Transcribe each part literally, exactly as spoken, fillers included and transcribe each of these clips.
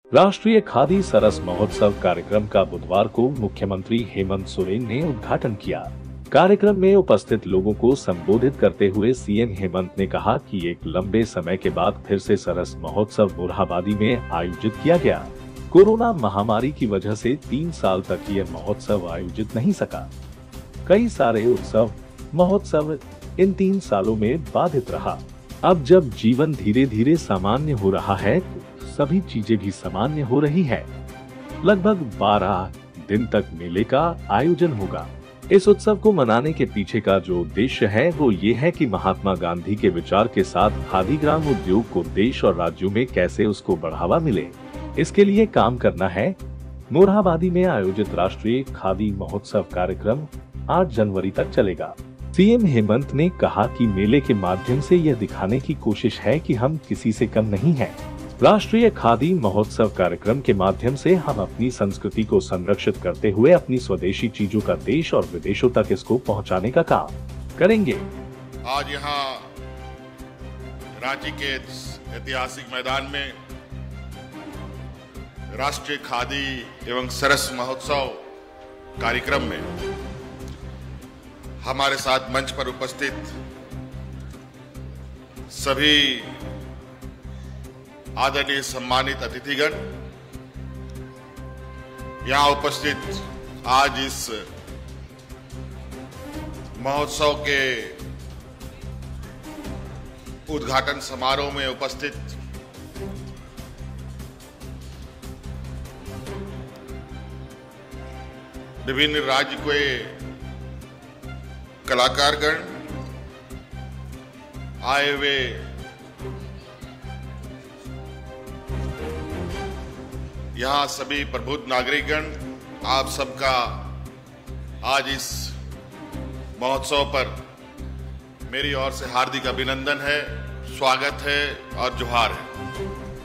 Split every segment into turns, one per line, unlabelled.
राष्ट्रीय खादी सरस महोत्सव कार्यक्रम का बुधवार को मुख्यमंत्री हेमंत सोरेन ने उद्घाटन किया। कार्यक्रम में उपस्थित लोगों को संबोधित करते हुए सीएम हेमंत ने कहा कि एक लंबे समय के बाद फिर से सरस महोत्सव मोरहाबादी में आयोजित किया गया। कोरोना महामारी की वजह से तीन साल तक यह महोत्सव आयोजित नहीं सका। कई सारे उत्सव महोत्सव इन तीन सालों में बाधित रहा। अब जब जीवन धीरे धीरे सामान्य हो रहा है, सभी चीजें भी सामान्य हो रही है। लगभग बारह दिन तक मेले का आयोजन होगा। इस उत्सव को मनाने के पीछे का जो उद्देश्य है वो ये है कि महात्मा गांधी के विचार के साथ खादी ग्राम उद्योग को देश और राज्यों में कैसे उसको बढ़ावा मिले, इसके लिए काम करना है। मोरहाबादी में आयोजित राष्ट्रीय खादी महोत्सव कार्यक्रम आठ जनवरी तक चलेगा। सीएम हेमंत ने कहा कि मेले के माध्यम से यह दिखाने की कोशिश है कि हम किसी से कम नहीं हैं। राष्ट्रीय खादी महोत्सव कार्यक्रम के माध्यम से हम अपनी संस्कृति को संरक्षित करते हुए अपनी स्वदेशी चीजों का देश और विदेशों तक इसको पहुंचाने का काम करेंगे।
आज यहाँ रांची के ऐतिहासिक मैदान में राष्ट्रीय खादी एवं सरस महोत्सव कार्यक्रम में हमारे साथ मंच पर उपस्थित सभी आदरणीय सम्मानित अतिथिगण, यहाँ उपस्थित आज इस महोत्सव के उद्घाटन समारोह में उपस्थित विभिन्न राज्य के कलाकारगण, आए हुए यहाँ सभी प्रबुद्ध नागरिकगण, आप सबका आज इस महोत्सव पर मेरी ओर से हार्दिक अभिनंदन है, स्वागत है और जोहार है।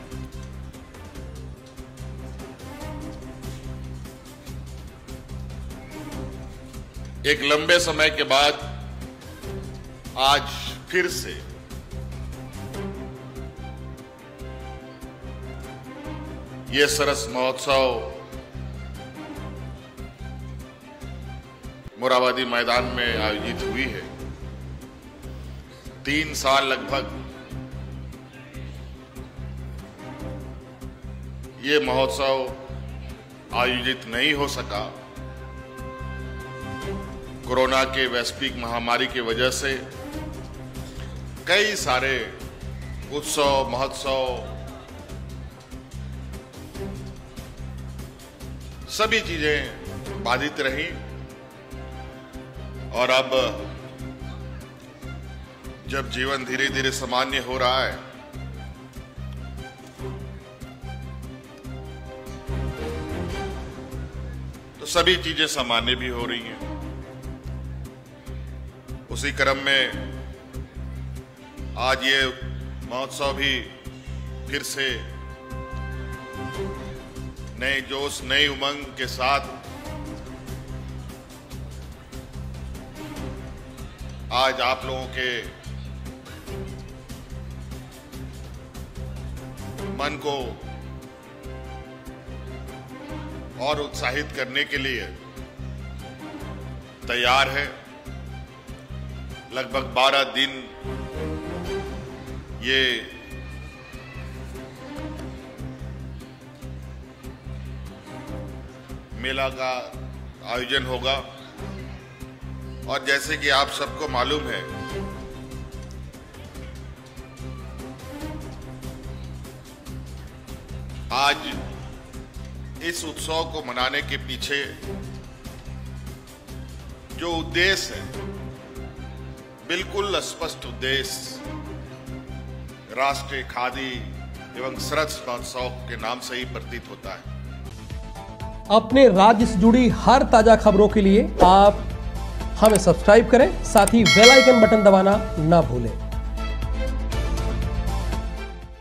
एक लंबे समय के बाद आज फिर से ये सरस महोत्सव मोरहाबादी मैदान में आयोजित हुई है। तीन साल लगभग ये महोत्सव आयोजित नहीं हो सका। कोरोना के वैश्विक महामारी की वजह से कई सारे उत्सव महोत्सव सभी चीजें बाधित रही और अब जब जीवन धीरे धीरे सामान्य हो रहा है, तो सभी चीजें सामान्य भी हो रही हैं। उसी क्रम में आज ये महोत्सव भी फिर से नए जोश नई उमंग के साथ आज आप लोगों के मन को और उत्साहित करने के लिए तैयार है। लगभग बारह दिन ये मेला का आयोजन होगा और जैसे कि आप सबको मालूम है, आज इस उत्सव को मनाने के पीछे जो उद्देश्य है, बिल्कुल स्पष्ट उद्देश्य राष्ट्रीय खादी एवं सरस महोत्सव के नाम से ही प्रतीत होता है।
अपने राज्य से जुड़ी हर ताजा खबरों के लिए आप हमें सब्सक्राइब करें, साथ ही बेल आइकन बटन दबाना ना भूलें।